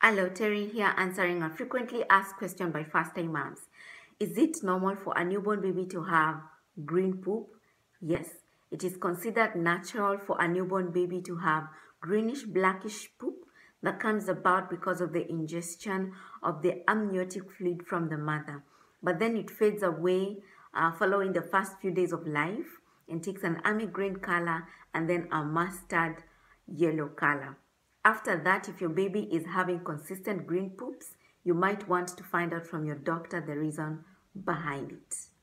Hello, Terry here answering a frequently asked question by first-time moms. Is it normal for a newborn baby to have green poop? Yes, it is considered natural for a newborn baby to have greenish blackish poop that comes about because of the ingestion of the amniotic fluid from the mother. But then it fades away following the first few days of life and takes an army green color and then a mustard yellow color. After that, if your baby is having consistent green poops, you might want to find out from your doctor the reason behind it.